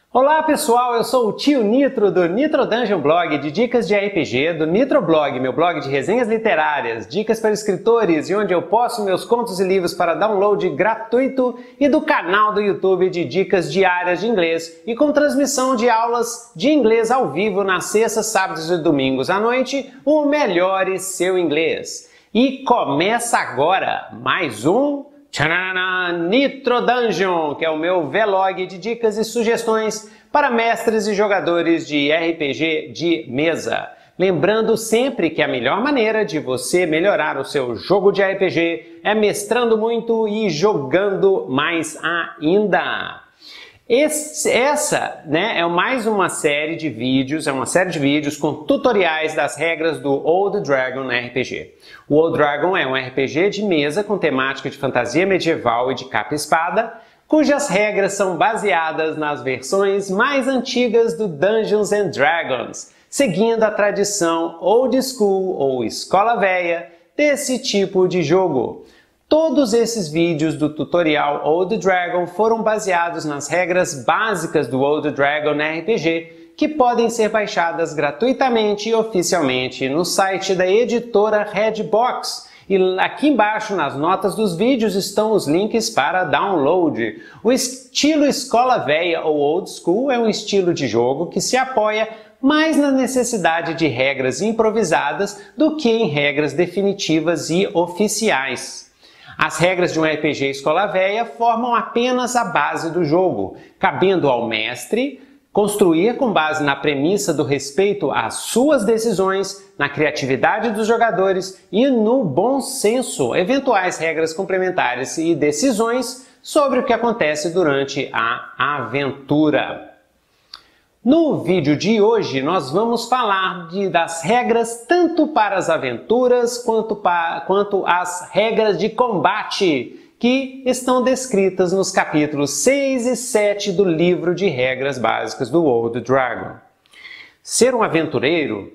Olá pessoal, eu sou o tio Nitro do Nitro Dungeon Blog de dicas de RPG, do Nitro Blog, meu blog de resenhas literárias, dicas para escritores e onde eu posto meus contos e livros para download gratuito e do canal do YouTube de dicas diárias de inglês e com transmissão de aulas de inglês ao vivo nas sextas, sábados e domingos à noite, o Melhore Seu Inglês. E começa agora mais um Nitro Dungeon, que é o meu vlog de dicas e sugestões para mestres e jogadores de RPG de mesa. Lembrando sempre que a melhor maneira de você melhorar o seu jogo de RPG é mestrando muito e jogando mais ainda. Essa é mais uma série de vídeos, com tutoriais das regras do Old Dragon RPG. O Old Dragon é um RPG de mesa com temática de fantasia medieval e de capa e espada, cujas regras são baseadas nas versões mais antigas do Dungeons and Dragons, seguindo a tradição Old School ou Escola Véia desse tipo de jogo. Todos esses vídeos do tutorial Old Dragon foram baseados nas regras básicas do Old Dragon RPG, que podem ser baixadas gratuitamente e oficialmente no site da editora Redbox. E aqui embaixo, nas notas dos vídeos, estão os links para download. O estilo Escola Véia ou Old School é um estilo de jogo que se apoia mais na necessidade de regras improvisadas do que em regras definitivas e oficiais. As regras de um RPG Escola Véia formam apenas a base do jogo, cabendo ao mestre construir com base na premissa do respeito às suas decisões, na criatividade dos jogadores e no bom senso, eventuais regras complementares e decisões sobre o que acontece durante a aventura. No vídeo de hoje nós vamos falar das regras tanto para as aventuras quanto as regras de combate que estão descritas nos capítulos 6 e 7 do livro de regras básicas do Old Dragon. Ser um aventureiro,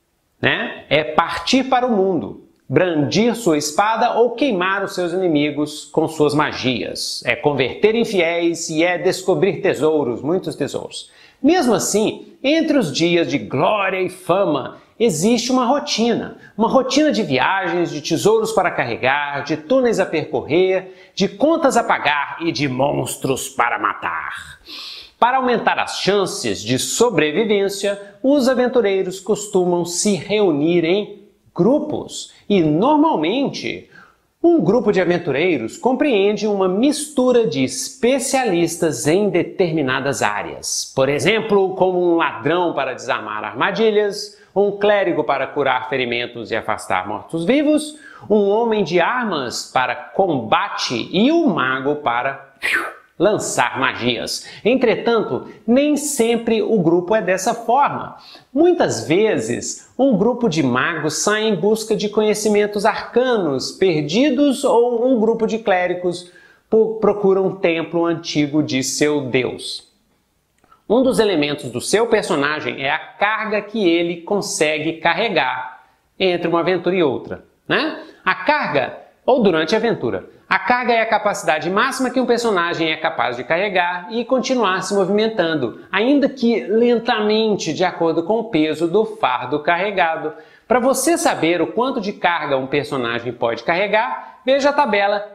é partir para o mundo, brandir sua espada ou queimar os seus inimigos com suas magias. É converter infiéis e é descobrir tesouros, muitos tesouros. Mesmo assim, entre os dias de glória e fama, existe uma rotina de viagens, de tesouros para carregar, de túneis a percorrer, de contas a pagar e de monstros para matar. Para aumentar as chances de sobrevivência, os aventureiros costumam se reunir em grupos e, normalmente, um grupo de aventureiros compreende uma mistura de especialistas em determinadas áreas. Por exemplo, como um ladrão para desarmar armadilhas, um clérigo para curar ferimentos e afastar mortos-vivos, um homem de armas para combate e um mago para lançar magias. Entretanto, nem sempre o grupo é dessa forma. Muitas vezes, um grupo de magos sai em busca de conhecimentos arcanos perdidos ou um grupo de clérigos procura um templo antigo de seu deus. Um dos elementos do seu personagem é a carga que ele consegue carregar entre uma aventura e outra, A carga, ou durante a aventura. A carga é a capacidade máxima que um personagem é capaz de carregar e continuar se movimentando, ainda que lentamente, de acordo com o peso do fardo carregado. Para você saber o quanto de carga um personagem pode carregar, veja a tabela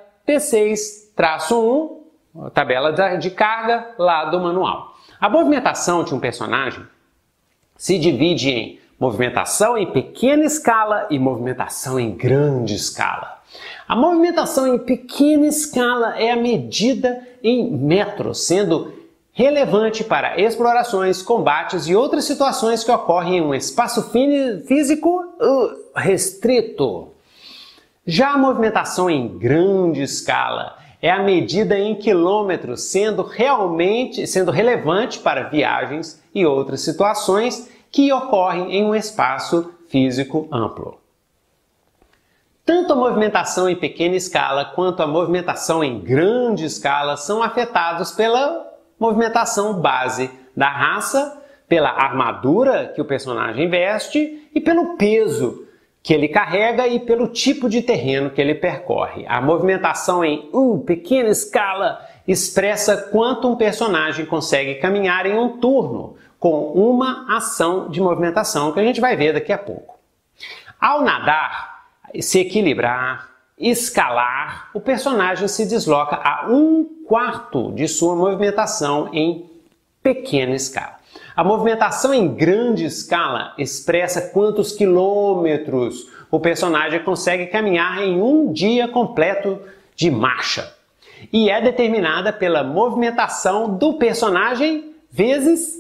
T6-1, a tabela de carga lá do manual. A movimentação de um personagem se divide em movimentação em pequena escala e movimentação em grande escala. A movimentação em pequena escala é a medida em metros, sendo relevante para explorações, combates e outras situações que ocorrem em um espaço físico restrito. Já a movimentação em grande escala é a medida em quilômetros, sendo relevante para viagens e outras situações que ocorrem em um espaço físico amplo. Tanto a movimentação em pequena escala quanto a movimentação em grande escala são afetados pela movimentação base da raça, pela armadura que o personagem veste e pelo peso que ele carrega e pelo tipo de terreno que ele percorre. A movimentação em pequena escala expressa quanto um personagem consegue caminhar em um turno, com uma ação de movimentação que a gente vai ver daqui a pouco. Ao nadar, se equilibrar, escalar, o personagem se desloca a 1/4 de sua movimentação em pequena escala. A movimentação em grande escala expressa quantos quilômetros o personagem consegue caminhar em um dia completo de marcha. E é determinada pela movimentação do personagem vezes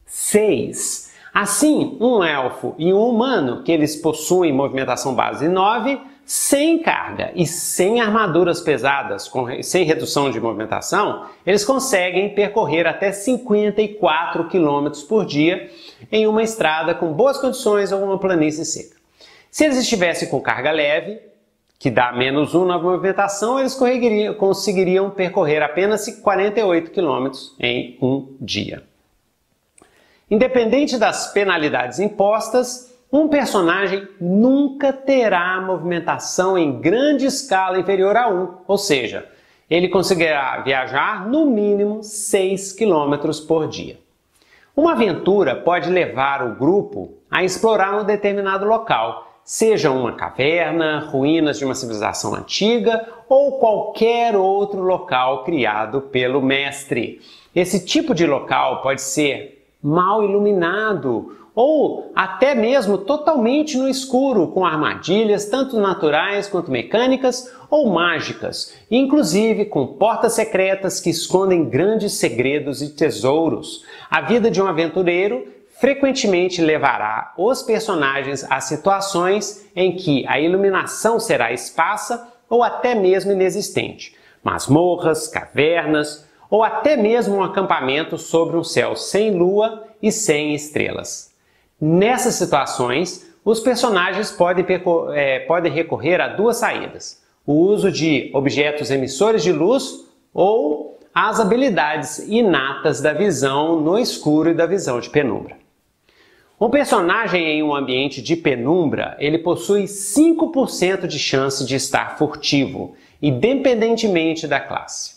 6. Assim, um elfo e um humano, que eles possuem movimentação base 9, sem carga e sem armaduras pesadas, sem redução de movimentação, eles conseguem percorrer até 54 km por dia em uma estrada com boas condições ou uma planície seca. Se eles estivessem com carga leve, que dá -1 na movimentação, eles conseguiriam percorrer apenas 48 km em um dia. Independente das penalidades impostas, um personagem nunca terá movimentação em grande escala inferior a 1, ou seja, ele conseguirá viajar no mínimo 6 km por dia. Uma aventura pode levar o grupo a explorar um determinado local, seja uma caverna, ruínas de uma civilização antiga ou qualquer outro local criado pelo mestre. Esse tipo de local pode ser mal iluminado ou até mesmo totalmente no escuro, com armadilhas tanto naturais quanto mecânicas ou mágicas, inclusive com portas secretas que escondem grandes segredos e tesouros. A vida de um aventureiro frequentemente levará os personagens a situações em que a iluminação será escassa ou até mesmo inexistente. Masmorras, cavernas ou até mesmo um acampamento sobre um céu sem lua e sem estrelas. Nessas situações, os personagens podem recorrer a duas saídas: o uso de objetos emissores de luz ou as habilidades inatas da visão no escuro e da visão de penumbra. Um personagem em um ambiente de penumbra, ele possui 5% de chance de estar furtivo, independentemente da classe.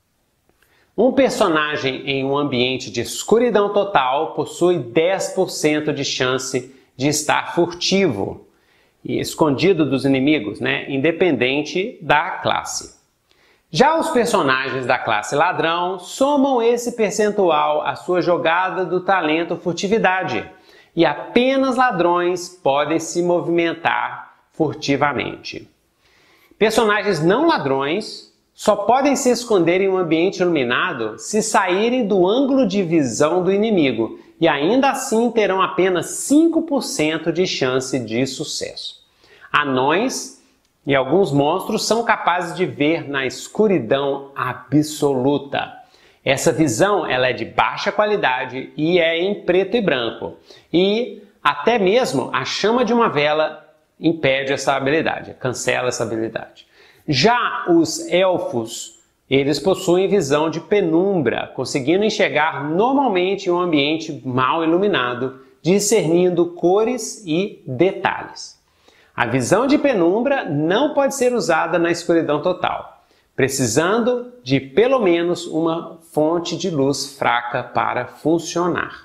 Um personagem em um ambiente de escuridão total possui 10% de chance de estar furtivo e escondido dos inimigos, independente da classe. Já os personagens da classe ladrão somam esse percentual à sua jogada do talento furtividade, e apenas ladrões podem se movimentar furtivamente. Personagens não ladrões só podem se esconder em um ambiente iluminado se saírem do ângulo de visão do inimigo, e ainda assim terão apenas 5% de chance de sucesso. Anões e alguns monstros são capazes de ver na escuridão absoluta. Essa visão ela é de baixa qualidade e é em preto e branco, e até mesmo a chama de uma vela impede essa habilidade, cancela essa habilidade. Já os elfos, eles possuem visão de penumbra, conseguindo enxergar normalmente um ambiente mal iluminado, discernindo cores e detalhes. A visão de penumbra não pode ser usada na escuridão total, precisando de pelo menos uma fonte de luz fraca para funcionar.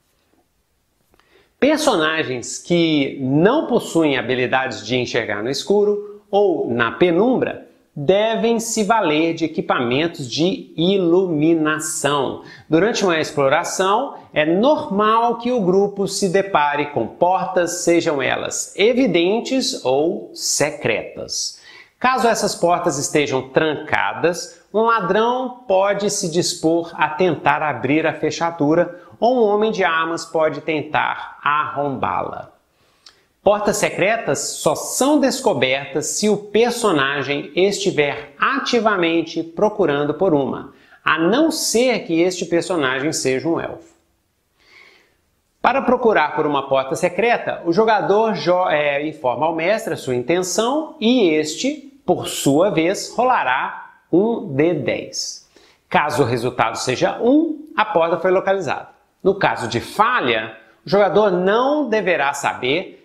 Personagens que não possuem habilidades de enxergar no escuro ou na penumbra devem se valer de equipamentos de iluminação. Durante uma exploração, é normal que o grupo se depare com portas, sejam elas evidentes ou secretas. Caso essas portas estejam trancadas, um ladrão pode se dispor a tentar abrir a fechadura ou um homem de armas pode tentar arrombá-la. Portas secretas só são descobertas se o personagem estiver ativamente procurando por uma, a não ser que este personagem seja um elfo. Para procurar por uma porta secreta, o jogador informa ao mestre a sua intenção e este, por sua vez, rolará um D10. Caso o resultado seja 1, a porta foi localizada. No caso de falha, o jogador não deverá saber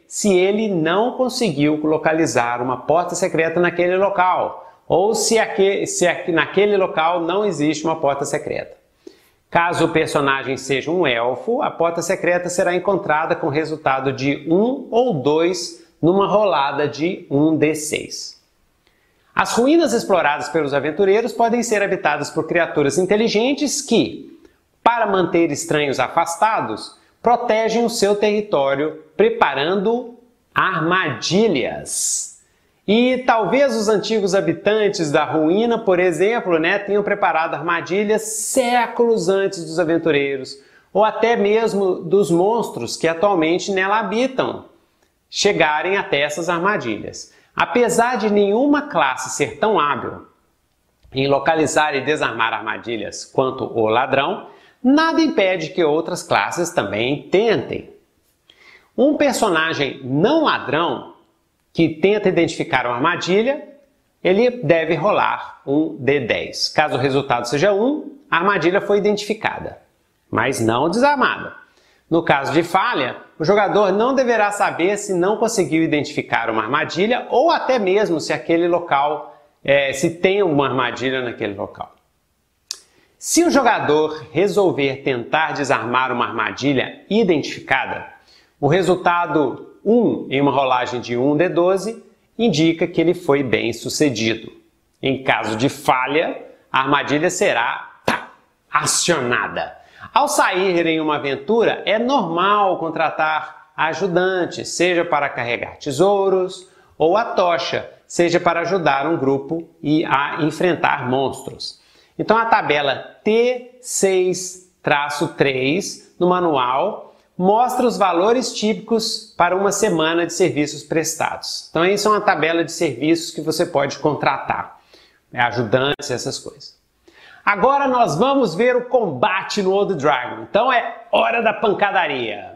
se ele não conseguiu localizar uma porta secreta naquele local, ou se naquele local não existe uma porta secreta. Caso o personagem seja um elfo, a porta secreta será encontrada com resultado de 1 ou 2 numa rolada de 1d6. As ruínas exploradas pelos aventureiros podem ser habitadas por criaturas inteligentes que, para manter estranhos afastados, protegem o seu território preparando armadilhas. E talvez os antigos habitantes da ruína, por exemplo, tenham preparado armadilhas séculos antes dos aventureiros, ou até mesmo dos monstros que atualmente nela habitam, chegarem até essas armadilhas. Apesar de nenhuma classe ser tão hábil em localizar e desarmar armadilhas quanto o ladrão, nada impede que outras classes também tentem. Um personagem não ladrão que tenta identificar uma armadilha, ele deve rolar um D10. Caso o resultado seja 1, a armadilha foi identificada, mas não desarmada. No caso de falha, o jogador não deverá saber se não conseguiu identificar uma armadilha ou até mesmo se aquele local, se tem uma armadilha naquele local. Se o jogador resolver tentar desarmar uma armadilha identificada, o resultado 1 em uma rolagem de 1d12 indica que ele foi bem sucedido. Em caso de falha, a armadilha será acionada. Ao sair em uma aventura, é normal contratar ajudantes, seja para carregar tesouros, ou a tocha, seja para ajudar um grupo a enfrentar monstros. Então a tabela T6-3 no manual mostra os valores típicos para uma semana de serviços prestados. Então isso é uma tabela de serviços que você pode contratar, ajudantes, essas coisas. Agora nós vamos ver o combate no Old Dragon. Então é hora da pancadaria.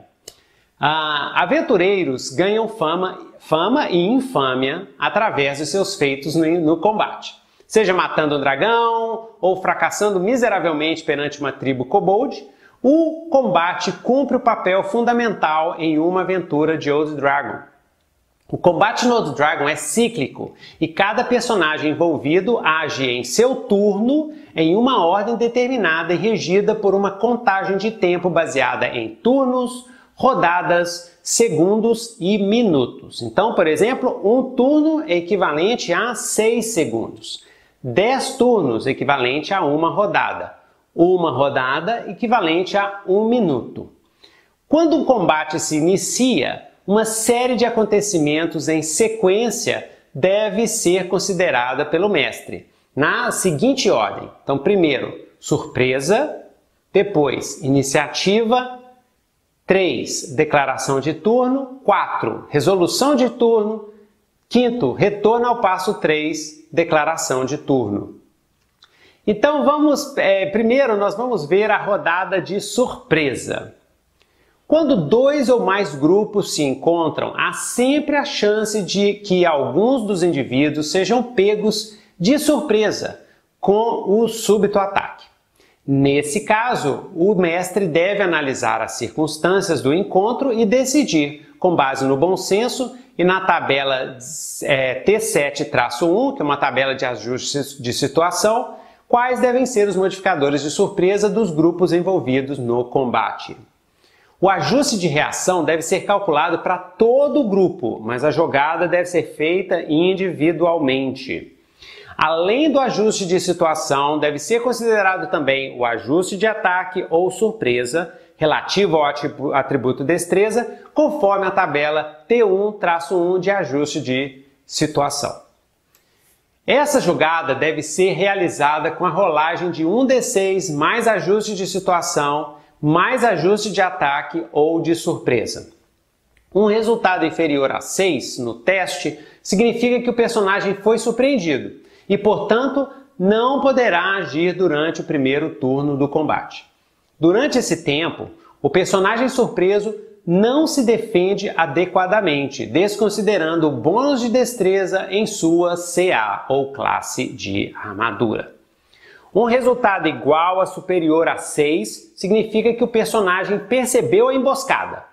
Aventureiros ganham fama e infâmia através de seus feitos no combate. Seja matando um dragão ou fracassando miseravelmente perante uma tribo kobold, o combate cumpre o papel fundamental em uma aventura de Old Dragon. O combate no Old Dragon é cíclico e cada personagem envolvido age em seu turno em uma ordem determinada e regida por uma contagem de tempo baseada em turnos, rodadas, segundos e minutos. Então, por exemplo, um turno é equivalente a 6 segundos. 10 turnos equivalente a uma rodada. Uma rodada equivalente a 1 minuto. Quando um combate se inicia, uma série de acontecimentos em sequência deve ser considerada pelo mestre, na seguinte ordem. Então, primeiro, surpresa, depois, iniciativa, 3, declaração de turno, 4, resolução de turno, 5º, retorno ao passo 3, declaração de turno. Então, primeiro nós vamos ver a rodada de surpresa. Quando 2 ou mais grupos se encontram, há sempre a chance de que alguns dos indivíduos sejam pegos de surpresa com o súbito ataque. Nesse caso, o mestre deve analisar as circunstâncias do encontro e decidir, com base no bom senso e na tabela T7-1, que é uma tabela de ajustes de situação, quais devem ser os modificadores de surpresa dos grupos envolvidos no combate. O ajuste de reação deve ser calculado para todo o grupo, mas a jogada deve ser feita individualmente. Além do ajuste de situação, deve ser considerado também o ajuste de ataque ou surpresa relativo ao atributo destreza, conforme a tabela T1-1 de ajuste de situação. Essa jogada deve ser realizada com a rolagem de 1d6 mais ajuste de situação, mais ajuste de ataque ou de surpresa. Um resultado inferior a 6 no teste significa que o personagem foi surpreendido e, portanto, não poderá agir durante o primeiro turno do combate. Durante esse tempo, o personagem surpreso não se defende adequadamente, desconsiderando o bônus de destreza em sua CA ou classe de armadura. Um resultado igual a superior a 6 significa que o personagem percebeu a emboscada.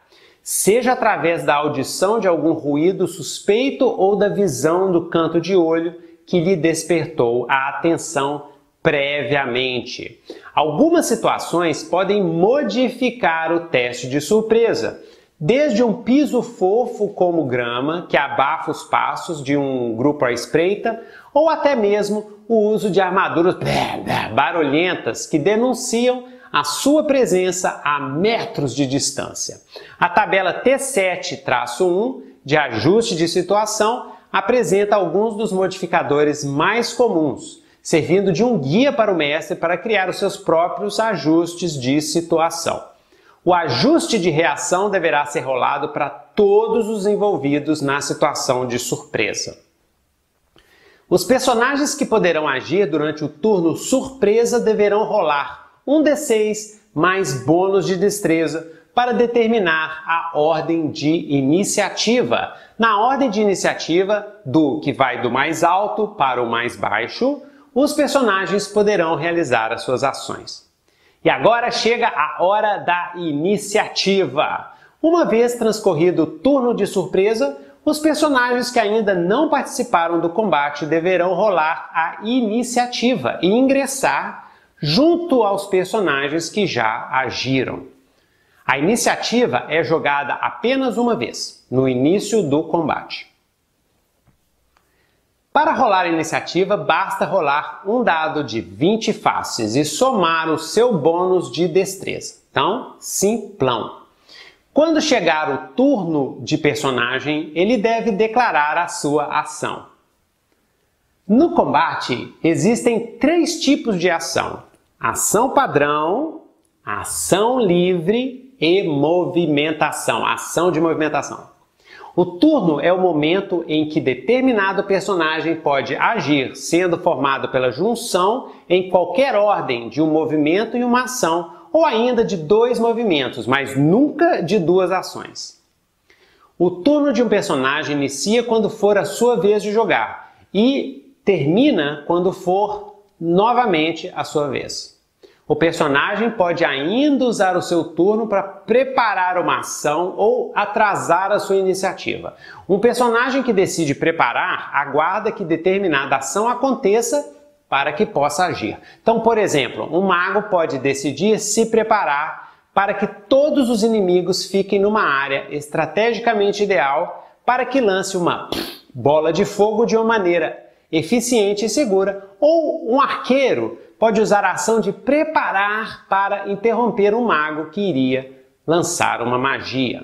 seja através da audição de algum ruído suspeito ou da visão do canto de olho que lhe despertou a atenção previamente. Algumas situações podem modificar o teste de surpresa, desde um piso fofo como grama, que abafa os passos de um grupo à espreita, ou até mesmo o uso de armaduras barulhentas que denunciam a sua presença a metros de distância. A tabela T7-1 de ajuste de situação apresenta alguns dos modificadores mais comuns, servindo de um guia para o mestre para criar os seus próprios ajustes de situação. O ajuste de reação deverá ser rolado para todos os envolvidos na situação de surpresa. Os personagens que poderão agir durante o turno surpresa deverão rolar 1d6 mais bônus de destreza para determinar a ordem de iniciativa. Na ordem de iniciativa, que vai do mais alto para o mais baixo, os personagens poderão realizar as suas ações. E agora chega a hora da iniciativa. Uma vez transcorrido o turno de surpresa, os personagens que ainda não participaram do combate deverão rolar a iniciativa e ingressar junto aos personagens que já agiram. A iniciativa é jogada apenas uma vez, no início do combate. Para rolar a iniciativa, basta rolar um dado de 20 faces e somar o seu bônus de destreza. Então, simplão. Quando chegar o turno de personagem, ele deve declarar a sua ação. No combate, existem 3 tipos de ação: ação padrão, ação livre e movimentação, ação de movimentação. O turno é o momento em que determinado personagem pode agir, sendo formado pela junção em qualquer ordem de um movimento e uma ação, ou ainda de 2 movimentos, mas nunca de 2 ações. O turno de um personagem inicia quando for a sua vez de jogar e termina quando for novamente a sua vez. O personagem pode ainda usar o seu turno para preparar uma ação ou atrasar a sua iniciativa. Um personagem que decide preparar aguarda que determinada ação aconteça para que possa agir. Então, por exemplo, um mago pode decidir se preparar para que todos os inimigos fiquem numa área estrategicamente ideal para que lance uma bola de fogo de uma maneira eficiente e segura, ou um arqueiro pode usar a ação de preparar para interromper um mago que iria lançar uma magia.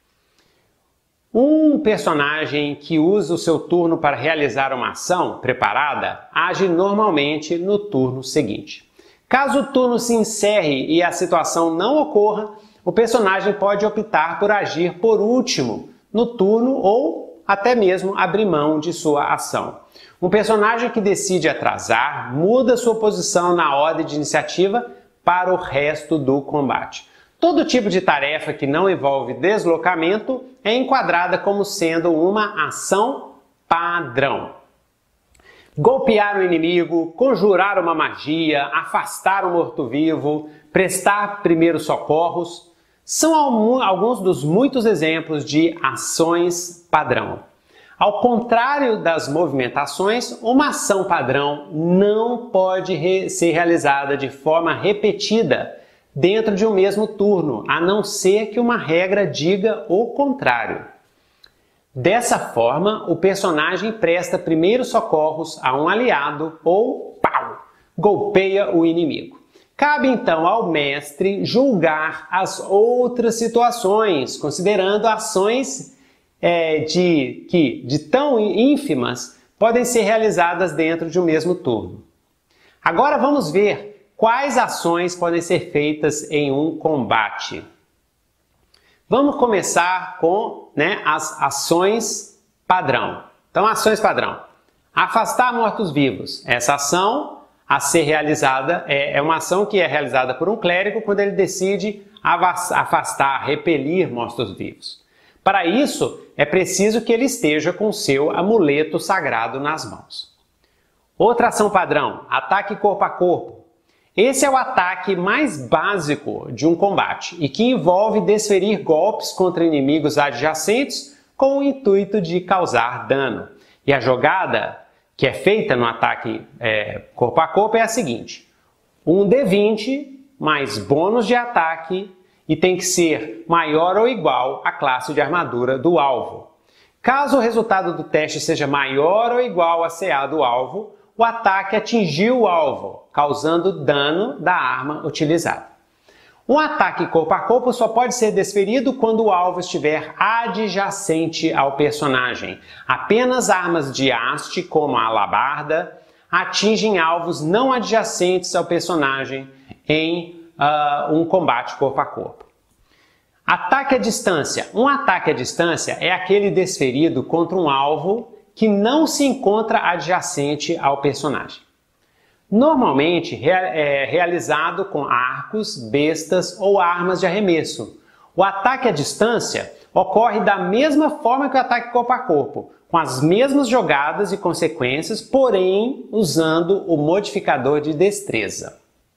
Um personagem que usa o seu turno para realizar uma ação preparada age normalmente no turno seguinte. Caso o turno se encerre e a situação não ocorra, o personagem pode optar por agir por último no turno ou até mesmo abrir mão de sua ação. Um personagem que decide atrasar muda sua posição na ordem de iniciativa para o resto do combate. Todo tipo de tarefa que não envolve deslocamento é enquadrada como sendo uma ação padrão. Golpear o inimigo, conjurar uma magia, afastar um morto-vivo, prestar primeiros socorros são alguns dos muitos exemplos de ações padrão. Ao contrário das movimentações, uma ação padrão não pode ser realizada de forma repetida dentro de um mesmo turno, a não ser que uma regra diga o contrário. Dessa forma, o personagem presta primeiros socorros a um aliado ou golpeia o inimigo. Cabe então ao mestre julgar as outras situações, considerando ações de tão ínfimas podem ser realizadas dentro de um mesmo turno. Agora vamos ver quais ações podem ser feitas em um combate. Vamos começar com as ações padrão. Então, ações padrão. Afastar mortos-vivos. Essa ação a ser realizada é uma ação que é realizada por um clérigo quando ele decide afastar, repelir mortos-vivos. Para isso, é preciso que ele esteja com seu amuleto sagrado nas mãos. Outra ação padrão, ataque corpo a corpo. Esse é o ataque mais básico de um combate e que envolve desferir golpes contra inimigos adjacentes com o intuito de causar dano. E a jogada que é feita no ataque corpo a corpo é a seguinte: um D20 mais bônus de ataque e tem que ser maior ou igual à classe de armadura do alvo. Caso o resultado do teste seja maior ou igual a CA do alvo, o ataque atingiu o alvo, causando dano da arma utilizada. Um ataque corpo a corpo só pode ser desferido quando o alvo estiver adjacente ao personagem. Apenas armas de haste, como a alabarda, atingem alvos não adjacentes ao personagem em um combate corpo a corpo. Ataque à distância. Um ataque à distância é aquele desferido contra um alvo que não se encontra adjacente ao personagem. Normalmente é realizado com arcos, bestas ou armas de arremesso. O ataque à distância ocorre da mesma forma que o ataque corpo a corpo, com as mesmas jogadas e consequências, porém usando o modificador de destreza.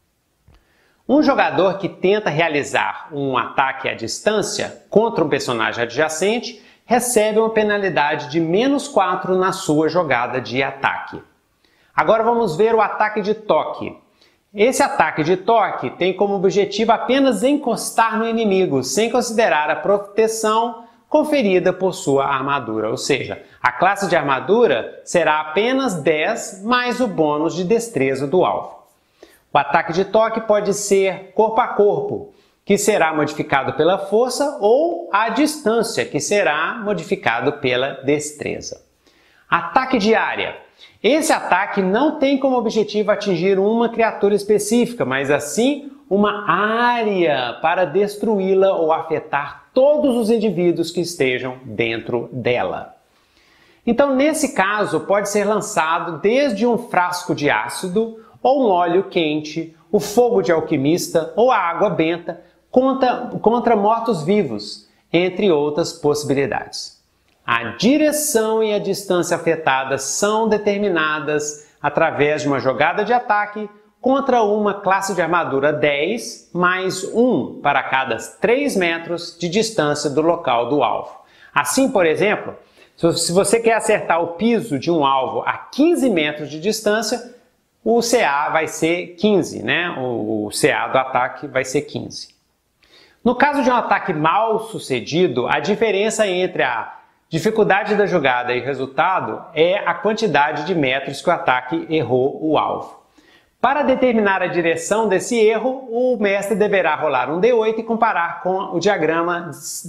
Um jogador que tenta realizar um ataque à distância contra um personagem adjacente recebe uma penalidade de -4 na sua jogada de ataque. Agora vamos ver o ataque de toque. Esse ataque de toque tem como objetivo apenas encostar no inimigo, sem considerar a proteção conferida por sua armadura, ou seja, a classe de armadura será apenas 10 mais o bônus de destreza do alvo. O ataque de toque pode ser corpo a corpo, que será modificado pela força, ou à distância, que será modificado pela destreza. Ataque de área. Esse ataque não tem como objetivo atingir uma criatura específica, mas assim uma área para destruí-la ou afetar todos os indivíduos que estejam dentro dela. Então, nesse caso, pode ser lançado desde um frasco de ácido ou um óleo quente, o fogo de alquimista ou a água benta contra mortos-vivos, entre outras possibilidades. A direção e a distância afetadas são determinadas através de uma jogada de ataque contra uma classe de armadura 10 mais 1 para cada 3 metros de distância do local do alvo. Assim, por exemplo, se você quer acertar o piso de um alvo a 15 metros de distância, o CA vai ser 15, né? O CA do ataque vai ser 15. No caso de um ataque mal sucedido, a diferença entre a dificuldade da jogada e o resultado é a quantidade de metros que o ataque errou o alvo. Para determinar a direção desse erro, o mestre deverá rolar um D8 e comparar com o diagrama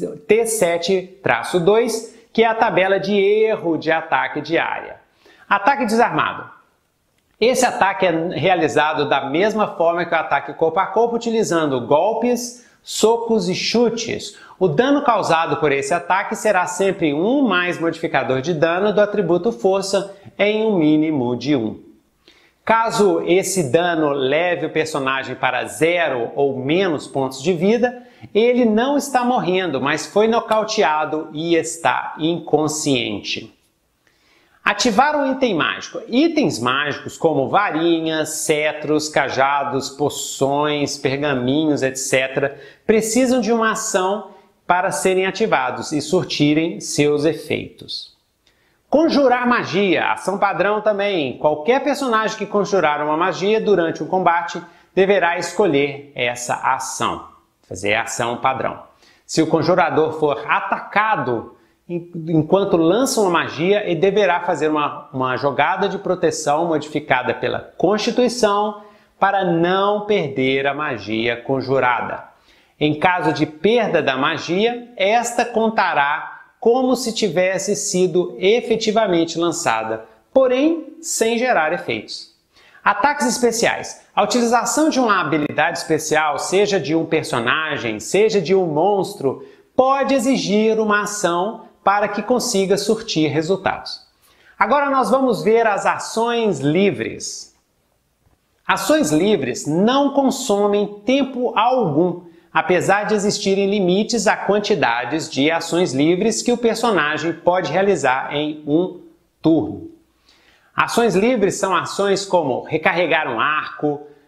T7-2, que é a tabela de erro de ataque de área. Ataque desarmado. Esse ataque é realizado da mesma forma que o ataque corpo a corpo, utilizando golpes, socos e chutes. O dano causado por esse ataque será sempre 1 mais modificador de dano do atributo força em um mínimo de 1. Caso esse dano leve o personagem para 0 ou menos pontos de vida, ele não está morrendo, mas foi nocauteado e está inconsciente. Ativar um item mágico. Itens mágicos como varinhas, cetros, cajados, poções, pergaminhos, etc. precisam de uma ação para serem ativados e surtirem seus efeitos. Conjurar magia. Ação padrão também. Qualquer personagem que conjurar uma magia durante um combate deverá escolher essa ação. Fazer a ação padrão. Se o conjurador for atacado enquanto lança uma magia, ele deverá fazer uma jogada de proteção modificada pela Constituição para não perder a magia conjurada. Em caso de perda da magia, esta contará como se tivesse sido efetivamente lançada, porém sem gerar efeitos. Ataques especiais. A utilização de uma habilidade especial, seja de um personagem, seja de um monstro, pode exigir uma ação para que consiga surtir resultados. Agora nós vamos ver as ações livres. Ações livres não consomem tempo algum, apesar de existirem limites a quantidades de ações livres que o personagem pode realizar em um turno. Ações livres são ações como recarregar um arco,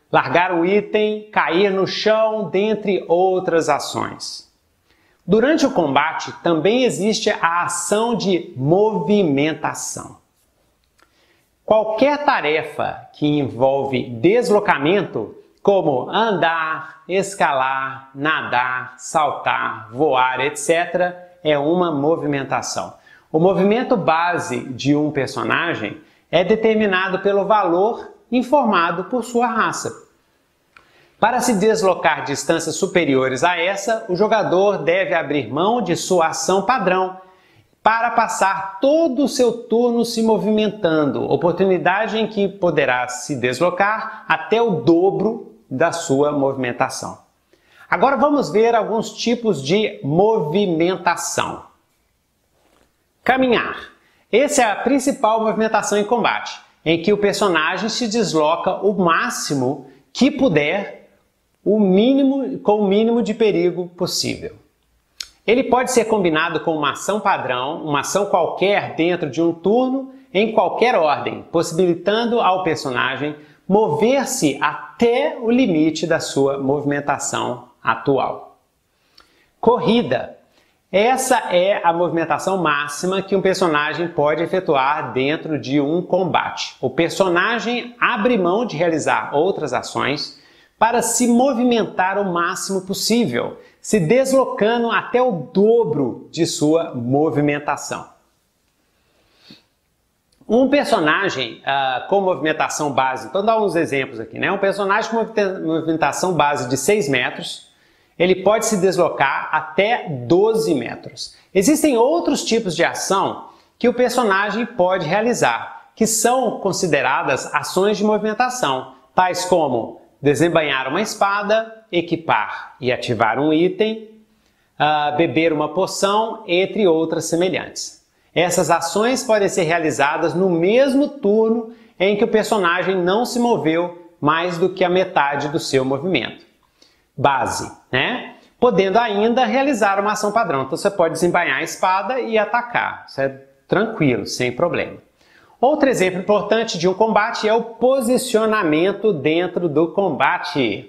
largar o item, cair no chão, dentre outras ações. Durante o combate também existe a ação de movimentação. Qualquer tarefa que envolve deslocamento, como andar, escalar, nadar, saltar, voar, etc., é uma movimentação. O movimento base de um personagem é determinado pelo valor informado por sua raça. Para se deslocar distâncias superiores a essa, o jogador deve abrir mão de sua ação padrão para passar todo o seu turno se movimentando, oportunidade em que poderá se deslocar até o dobro da sua movimentação. Agora vamos ver alguns tipos de movimentação. Caminhar. Essa é a principal movimentação em combate, em que o personagem se desloca o máximo que puder, com o mínimo de perigo possível. Ele pode ser combinado com uma ação padrão, uma ação qualquer dentro de um turno, em qualquer ordem, possibilitando ao personagem mover-se até o limite da sua movimentação atual. Corrida. Essa é a movimentação máxima que um personagem pode efetuar dentro de um combate. O personagem abre mão de realizar outras ações para se movimentar o máximo possível, se deslocando até o dobro de sua movimentação. Um personagem com movimentação base, então dar uns exemplos aqui, né? Um personagem com movimentação base de 6 metros, ele pode se deslocar até 12 metros. Existem outros tipos de ação que o personagem pode realizar, que são consideradas ações de movimentação, tais como desembainhar uma espada, equipar e ativar um item, beber uma poção, entre outras semelhantes. Essas ações podem ser realizadas no mesmo turno em que o personagem não se moveu mais do que a metade do seu movimento base, né? Podendo ainda realizar uma ação padrão. Então você pode desembainhar a espada e atacar. Isso é tranquilo, sem problema. Outro exemplo importante de um combate é o posicionamento dentro do combate.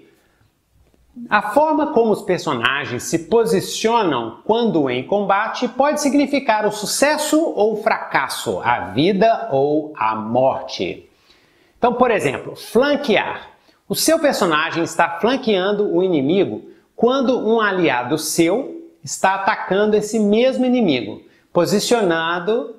A forma como os personagens se posicionam quando em combate pode significar o sucesso ou o fracasso, a vida ou a morte. Então, por exemplo, flanquear. O seu personagem está flanqueando o inimigo quando um aliado seu está atacando esse mesmo inimigo, posicionado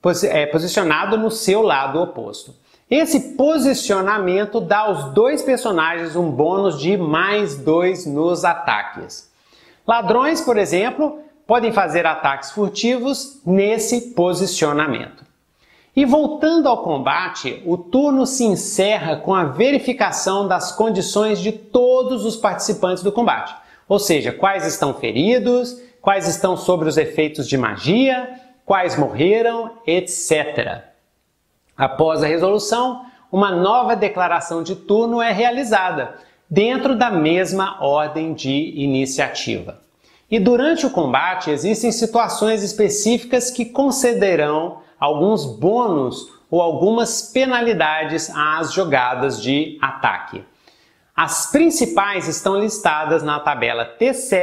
no seu lado oposto. Esse posicionamento dá aos dois personagens um bônus de +2 nos ataques. Ladrões, por exemplo, podem fazer ataques furtivos nesse posicionamento. E voltando ao combate, o turno se encerra com a verificação das condições de todos os participantes do combate. Ou seja, quais estão feridos, quais estão sob os efeitos de magia, quais morreram, etc. Após a resolução, uma nova declaração de turno é realizada, dentro da mesma ordem de iniciativa. E durante o combate existem situações específicas que concederão alguns bônus ou algumas penalidades às jogadas de ataque. As principais estão listadas na tabela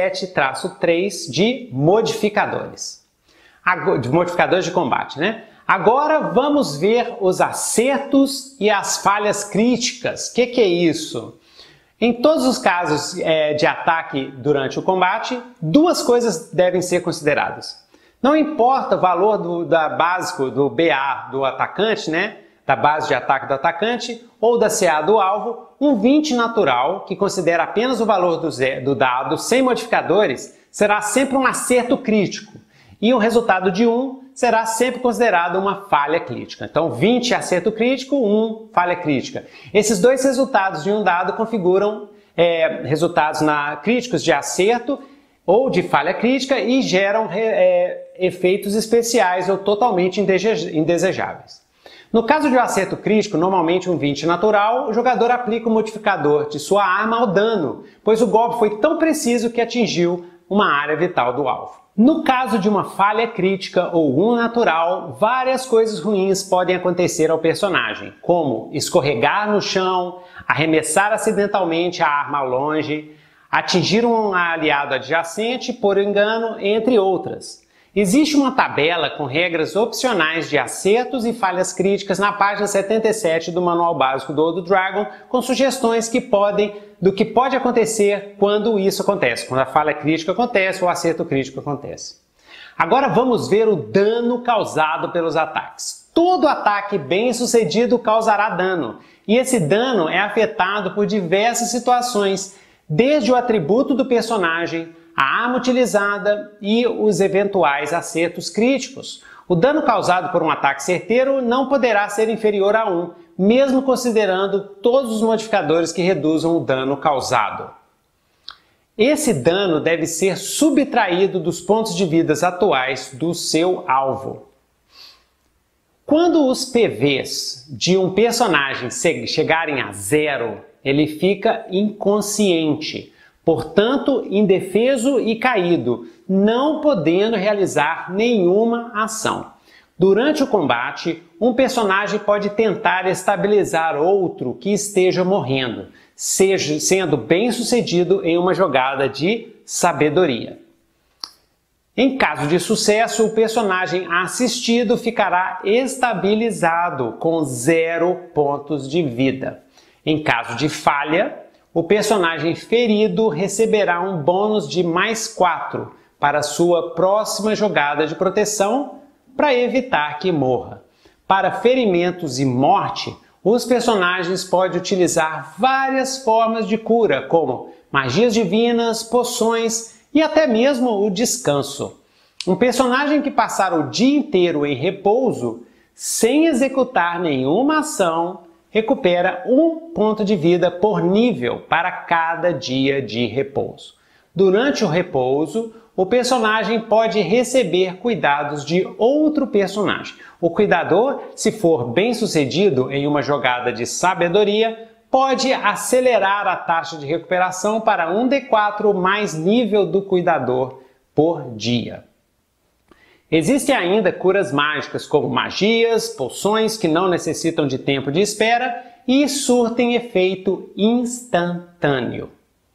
T7-3 de modificadores. De modificadores de combate, né? Agora vamos ver os acertos e as falhas críticas. O que é isso? Em todos os casos de ataque durante o combate, duas coisas devem ser consideradas. Não importa o valor básico do BA do atacante, né? Da base de ataque do atacante, ou da CA do alvo, um 20 natural, que considera apenas o valor do dado sem modificadores, será sempre um acerto crítico. E o resultado de 1 será sempre considerado uma falha crítica. Então 20 acerto crítico, 1 falha crítica. Esses dois resultados de um dado configuram resultados críticos de acerto ou de falha crítica e geram efeitos especiais ou totalmente indesejáveis. No caso de um acerto crítico, normalmente um 20 natural, o jogador aplica o modificador de sua arma ao dano, pois o golpe foi tão preciso que atingiu uma área vital do alvo. No caso de uma falha crítica ou um natural, várias coisas ruins podem acontecer ao personagem, como escorregar no chão, arremessar acidentalmente a arma ao longe, atingir um aliado adjacente por engano, entre outras. Existe uma tabela com regras opcionais de acertos e falhas críticas na página 77 do Manual Básico do Old Dragon, com sugestões do que pode acontecer quando isso acontece, quando a falha crítica acontece ou o acerto crítico acontece. Agora vamos ver o dano causado pelos ataques. Todo ataque bem sucedido causará dano, e esse dano é afetado por diversas situações, desde o atributo do personagem, a arma utilizada e os eventuais acertos críticos. O dano causado por um ataque certeiro não poderá ser inferior a 1, mesmo considerando todos os modificadores que reduzam o dano causado. Esse dano deve ser subtraído dos pontos de vida atuais do seu alvo. Quando os PVs de um personagem chegarem a 0, ele fica inconsciente, portanto indefeso e caído, não podendo realizar nenhuma ação. Durante o combate, um personagem pode tentar estabilizar outro que esteja morrendo, sendo bem sucedido em uma jogada de sabedoria. Em caso de sucesso, o personagem assistido ficará estabilizado com 0 pontos de vida. Em caso de falha, o personagem ferido receberá um bônus de mais 4 para sua próxima jogada de proteção para evitar que morra. Para ferimentos e morte, os personagens podem utilizar várias formas de cura, como magias divinas, poções e até mesmo o descanso. Um personagem que passar o dia inteiro em repouso, sem executar nenhuma ação, recupera 1 ponto de vida por nível para cada dia de repouso. Durante o repouso, o personagem pode receber cuidados de outro personagem. O cuidador, se for bem sucedido em uma jogada de sabedoria, pode acelerar a taxa de recuperação para 1d4 mais nível do cuidador por dia. Existem ainda curas mágicas como magias, poções que não necessitam de tempo de espera e surtem efeito instantâneo.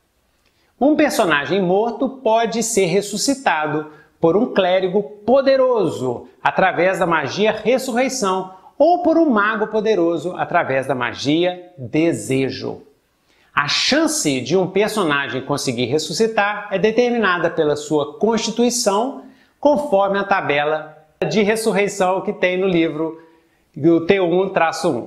Um personagem morto pode ser ressuscitado por um clérigo poderoso através da magia Ressurreição ou por um mago poderoso através da magia Desejo. A chance de um personagem conseguir ressuscitar é determinada pela sua constituição, conforme a tabela de ressurreição que tem no livro do T1-1.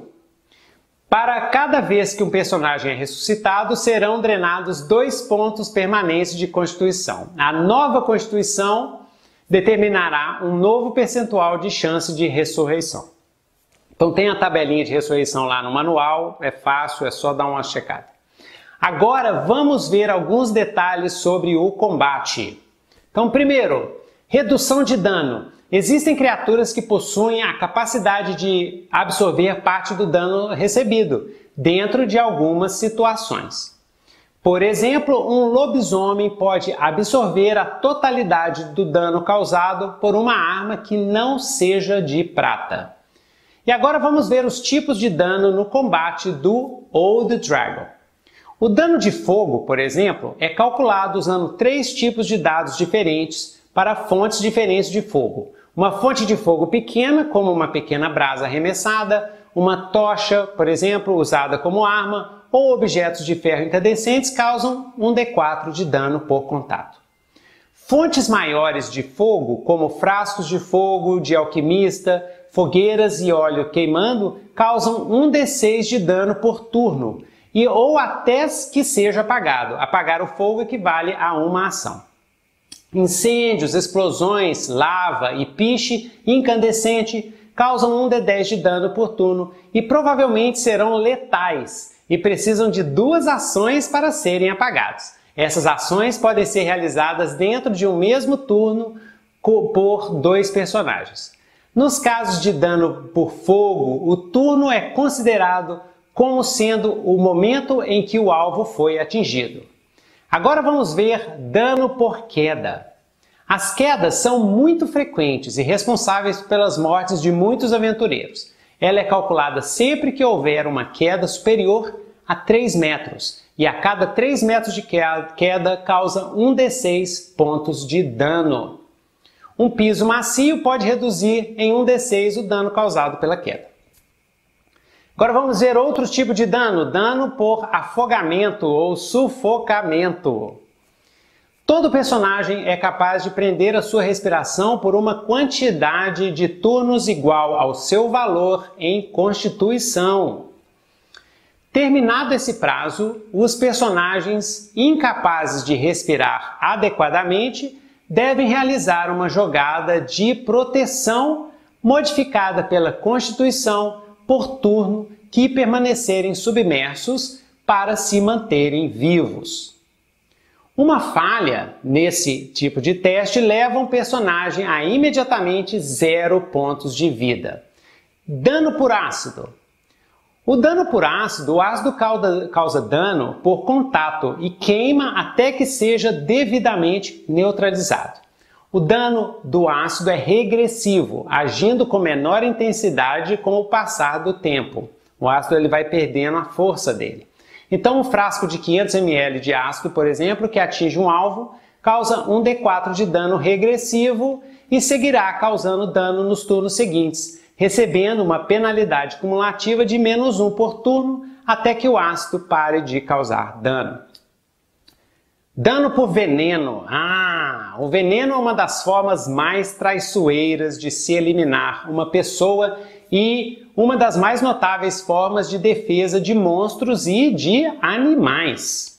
Para cada vez que um personagem é ressuscitado, serão drenados 2 pontos permanentes de constituição. A nova constituição determinará um novo percentual de chance de ressurreição. Então tem a tabelinha de ressurreição lá no manual, é fácil, é só dar uma checada. Agora vamos ver alguns detalhes sobre o combate. Então primeiro, redução de dano. Existem criaturas que possuem a capacidade de absorver parte do dano recebido, dentro de algumas situações. Por exemplo, um lobisomem pode absorver a totalidade do dano causado por uma arma que não seja de prata. E agora vamos ver os tipos de dano no combate do Old Dragon. O dano de fogo, por exemplo, é calculado usando 3 tipos de dados diferentes para fontes diferentes de fogo. Uma fonte de fogo pequena, como uma pequena brasa arremessada, uma tocha, por exemplo, usada como arma, ou objetos de ferro incandescentes causam 1d4 de dano por contato. Fontes maiores de fogo, como frascos de fogo, de alquimista, fogueiras e óleo queimando, causam 1d6 de dano por turno, ou até que seja apagado. Apagar o fogo equivale a uma ação. Incêndios, explosões, lava e piche incandescente causam 1d10 de dano por turno e provavelmente serão letais e precisam de 2 ações para serem apagados. Essas ações podem ser realizadas dentro de um mesmo turno por 2 personagens. Nos casos de dano por fogo, o turno é considerado como sendo o momento em que o alvo foi atingido. Agora vamos ver dano por queda. As quedas são muito frequentes e responsáveis pelas mortes de muitos aventureiros. Ela é calculada sempre que houver uma queda superior a 3 metros, e a cada 3 metros de queda causa 1d6 pontos de dano. Um piso macio pode reduzir em 1d6 o dano causado pela queda. Agora vamos ver outro tipo de dano, dano por afogamento ou sufocamento. Todo personagem é capaz de prender a sua respiração por uma quantidade de turnos igual ao seu valor em Constituição. Terminado esse prazo, os personagens incapazes de respirar adequadamente devem realizar uma jogada de proteção modificada pela Constituição por turno que permanecerem submersos para se manterem vivos. Uma falha nesse tipo de teste leva um personagem a imediatamente 0 pontos de vida. Dano por ácido. O dano por ácido, o ácido causa dano por contato e queima até que seja devidamente neutralizado. O dano do ácido é regressivo, agindo com menor intensidade com o passar do tempo. O ácido ele vai perdendo a força dele. Então, um frasco de 500 ml de ácido, por exemplo, que atinge um alvo, causa 1d4 de dano regressivo e seguirá causando dano nos turnos seguintes, recebendo uma penalidade cumulativa de -1 por turno até que o ácido pare de causar dano. Dano por veneno. O veneno é uma das formas mais traiçoeiras de se eliminar uma pessoa e uma das mais notáveis formas de defesa de monstros e de animais.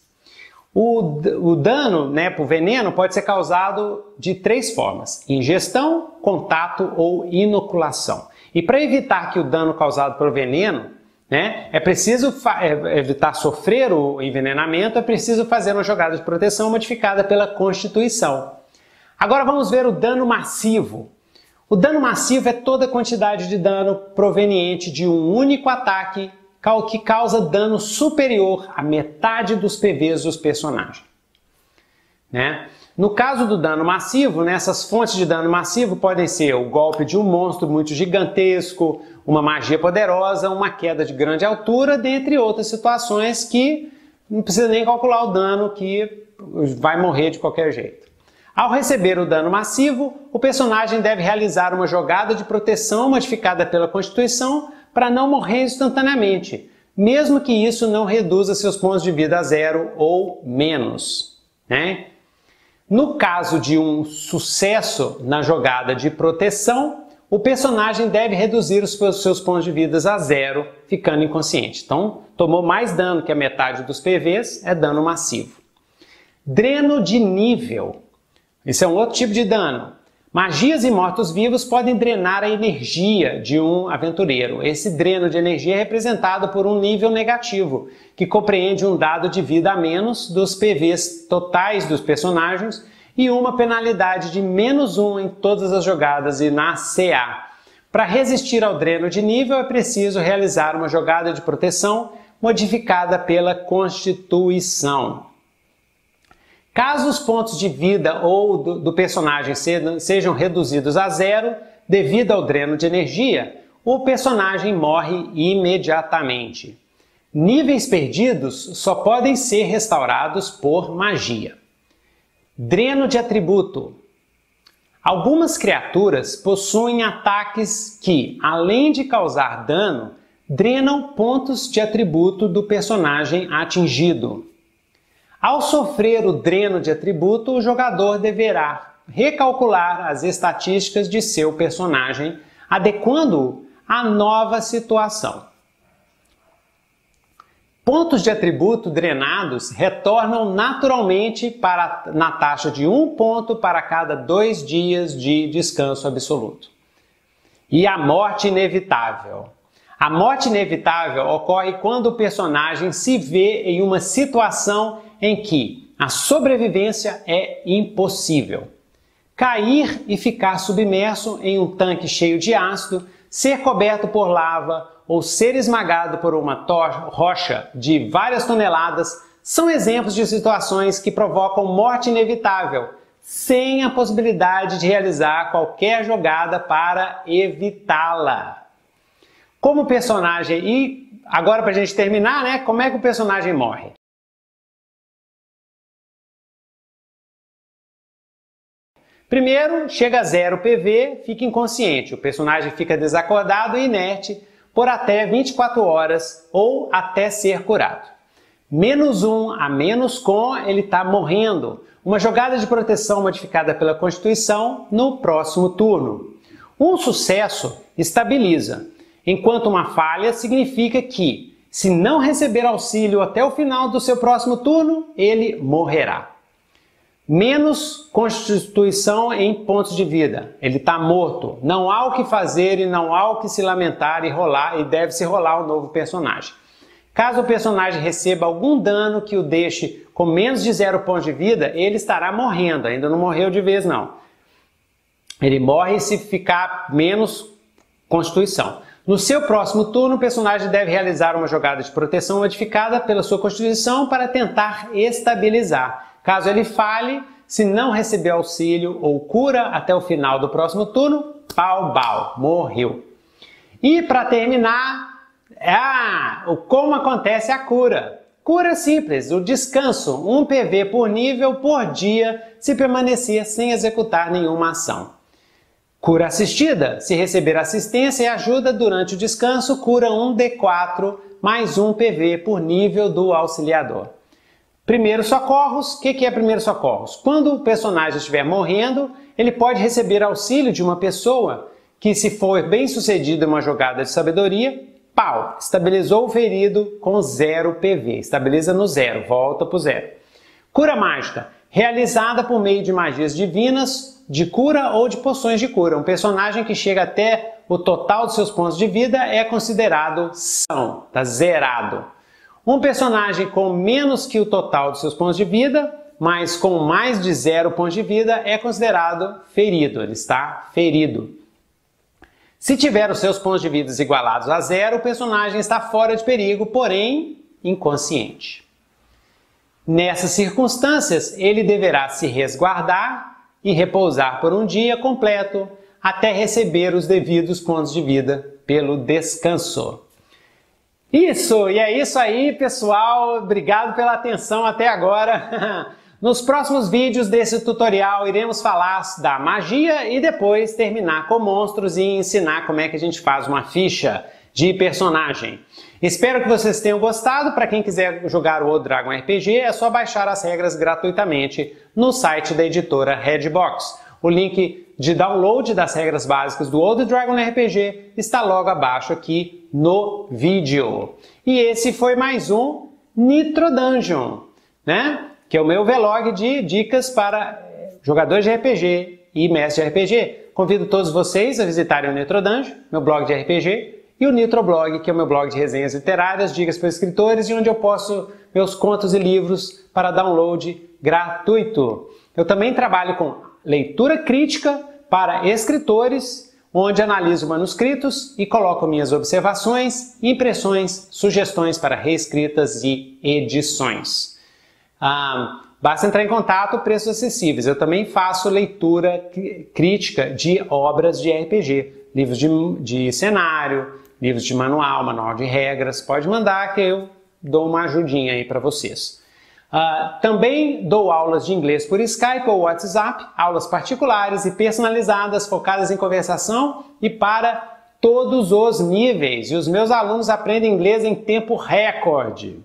O dano, por veneno pode ser causado de 3 formas: ingestão, contato ou inoculação. E para evitar que o dano causado pelo veneno, é preciso evitar sofrer o envenenamento, é preciso fazer uma jogada de proteção modificada pela Constituição. Agora vamos ver o dano massivo. O dano massivo é toda a quantidade de dano proveniente de um único ataque que causa dano superior à metade dos PVs dos personagens. No caso do dano massivo, essas fontes de dano massivo podem ser o golpe de um monstro muito gigantesco, uma magia poderosa, uma queda de grande altura, dentre outras situações que não precisa nem calcular o dano, que vai morrer de qualquer jeito. Ao receber o dano massivo, o personagem deve realizar uma jogada de proteção modificada pela Constituição para não morrer instantaneamente, mesmo que isso não reduza seus pontos de vida a 0 ou menos. No caso de um sucesso na jogada de proteção, o personagem deve reduzir os seus pontos de vida a 0, ficando inconsciente. Então, tomou mais dano que a metade dos PVs, é dano massivo. Dreno de nível. Esse é um outro tipo de dano. Magias e mortos-vivos podem drenar a energia de um aventureiro. Esse dreno de energia é representado por um nível negativo, que compreende um dado de vida a menos dos PVs totais dos personagens e uma penalidade de -1 em todas as jogadas e na CA. Para resistir ao dreno de nível é preciso realizar uma jogada de proteção modificada pela Constituição. Caso os pontos de vida ou do personagem sejam reduzidos a 0 devido ao dreno de energia, o personagem morre imediatamente. Níveis perdidos só podem ser restaurados por magia. Dreno de atributo. Algumas criaturas possuem ataques que, além de causar dano, drenam pontos de atributo do personagem atingido. Ao sofrer o dreno de atributo, o jogador deverá recalcular as estatísticas de seu personagem, adequando-o à nova situação. Pontos de atributo drenados retornam naturalmente na taxa de 1 ponto para cada 2 dias de descanso absoluto. E a morte inevitável. A morte inevitável ocorre quando o personagem se vê em uma situação em que a sobrevivência é impossível. Cair e ficar submerso em um tanque cheio de ácido, ser coberto por lava ou ser esmagado por uma rocha de várias toneladas são exemplos de situações que provocam morte inevitável, sem a possibilidade de realizar qualquer jogada para evitá-la. Como personagem, e agora para a gente terminar, né? Como é que o personagem morre? Primeiro, chega a 0 PV, fica inconsciente. O personagem fica desacordado e inerte por até 24 horas ou até ser curado. -1 a menos com, ele está morrendo. Uma jogada de proteção modificada pela Constituição no próximo turno. Um sucesso estabiliza, enquanto uma falha significa que, se não receber auxílio até o final do seu próximo turno, ele morrerá. Menos Constituição em pontos de vida. Ele está morto. Não há o que fazer e não há o que se lamentar e rolar, e deve-se rolar um novo personagem. Caso o personagem receba algum dano que o deixe com menos de 0 pontos de vida, ele estará morrendo. Ainda não morreu de vez, não. Ele morre se ficar menos Constituição. No seu próximo turno, o personagem deve realizar uma jogada de proteção modificada pela sua Constituição para tentar estabilizar. Caso ele falhe, se não receber auxílio ou cura até o final do próximo turno, pau, morreu. E para terminar, como acontece a cura? Cura simples, o descanso, 1 PV por nível por dia se permanecer sem executar nenhuma ação. Cura assistida, se receber assistência e ajuda durante o descanso, cura 1d4 mais 1 PV por nível do auxiliador. Primeiros socorros, o que é primeiros socorros? Quando o personagem estiver morrendo, ele pode receber auxílio de uma pessoa que, se for bem sucedida em uma jogada de sabedoria, estabilizou o ferido com 0 PV, estabiliza no 0, volta para o 0. Cura mágica, realizada por meio de magias divinas, de cura ou de poções de cura. Um personagem que chega até o total dos seus pontos de vida é considerado são, está zerado. Um personagem com menos que o total dos seus pontos de vida, mas com mais de 0 pontos de vida, é considerado ferido, ele está ferido. Se tiver os seus pontos de vida igualados a 0, o personagem está fora de perigo, porém inconsciente. Nessas circunstâncias, ele deverá se resguardar e repousar por um dia completo até receber os devidos pontos de vida pelo descanso. Isso, e é isso aí, pessoal. Obrigado pela atenção até agora. Nos próximos vídeos desse tutorial iremos falar da magia e depois terminar com monstros e ensinar como é que a gente faz uma ficha de personagem. Espero que vocês tenham gostado. Para quem quiser jogar o Old Dragon RPG, é só baixar as regras gratuitamente no site da editora Redbox. O link de download das regras básicas do Old Dragon RPG está logo abaixo aqui no vídeo. E esse foi mais um Nitro Dungeon, né? Que é o meu vlog de dicas para jogadores de RPG e mestres de RPG. Convido todos vocês a visitarem o Nitro Dungeon, meu blog de RPG, e o Nitro Blog, que é o meu blog de resenhas literárias, dicas para escritores, e onde eu posto meus contos e livros para download gratuito. Eu também trabalho com leitura crítica para escritores, onde analiso manuscritos e coloco minhas observações, impressões, sugestões para reescritas e edições. Basta entrar em contato, preços acessíveis. Eu também faço leitura crítica de obras de RPG, livros de cenário, livros de manual de regras. Pode mandar que eu dou uma ajudinha aí para vocês. Também dou aulas de inglês por Skype ou WhatsApp, aulas particulares e personalizadas focadas em conversação e para todos os níveis. E os meus alunos aprendem inglês em tempo recorde.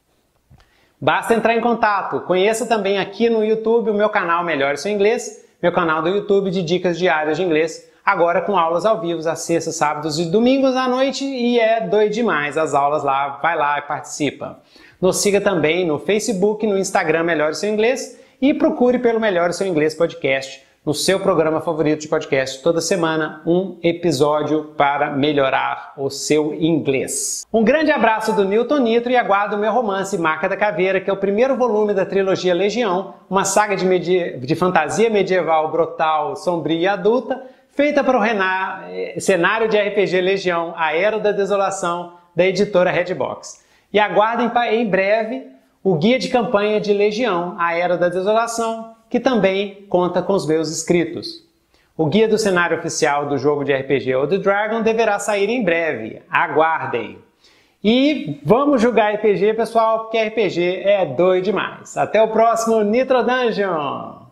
Basta entrar em contato. Conheça também aqui no YouTube o meu canal Melhore Seu Inglês, meu canal do YouTube de dicas diárias de inglês, agora com aulas ao vivo às sextas, sábados e domingos à noite, e é doido demais as aulas lá, vai lá e participa. Nos siga também no Facebook, no Instagram Melhore Seu Inglês e procure pelo Melhore Seu Inglês Podcast, no seu programa favorito de podcast. Toda semana um episódio para melhorar o seu inglês. Um grande abraço do Newton Nitro e aguardo o meu romance Marca da Caveira, que é o primeiro volume da trilogia Legião, uma saga de fantasia medieval brutal, sombria e adulta, feita para o cenário de RPG Legião, A Era da Desolação, da editora Redbox. E aguardem em breve o guia de campanha de Legião, a Era da Desolação, que também conta com os meus inscritos. O guia do cenário oficial do jogo de RPG Old Dragon deverá sair em breve, aguardem! E vamos jogar RPG, pessoal, porque RPG é doido demais. Até o próximo Nitro Dungeon!